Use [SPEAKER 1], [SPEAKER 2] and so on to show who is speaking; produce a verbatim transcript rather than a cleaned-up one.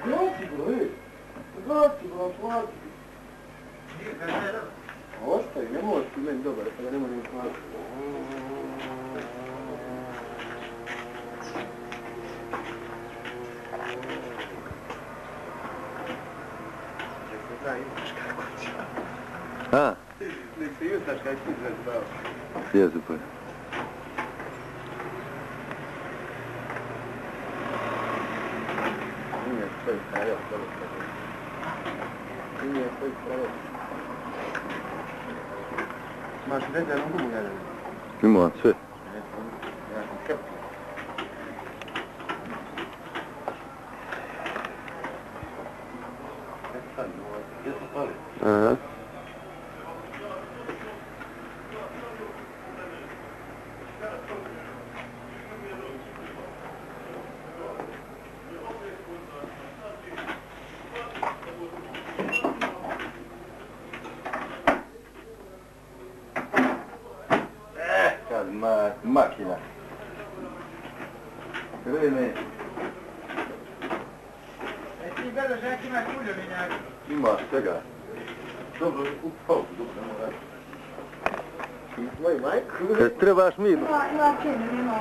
[SPEAKER 1] Zasigurno, vidi. Zasigurno, plati. Ostaje, ne možeš ti meni dobar, pa da ne možem plati.
[SPEAKER 2] A?
[SPEAKER 1] Nek se jutraš kaj ti zazbao.
[SPEAKER 2] Jezu pa.
[SPEAKER 1] Nije svoj stavio, dobro stavio. Nije svoj stavio. Imaš rezervnu gumu jedan?
[SPEAKER 2] Ima sve.
[SPEAKER 1] Ja sam krpio. Gdje su pali?
[SPEAKER 2] Aha.
[SPEAKER 1] Kad ma, makina. Krene.
[SPEAKER 3] E ti bello, žak imaš ulje minjak.
[SPEAKER 1] Ima svega. Dobro, upao, dobro, ne mora. Moj majku.
[SPEAKER 2] Kad trebaš mi...
[SPEAKER 4] Ima, ima čini, ima.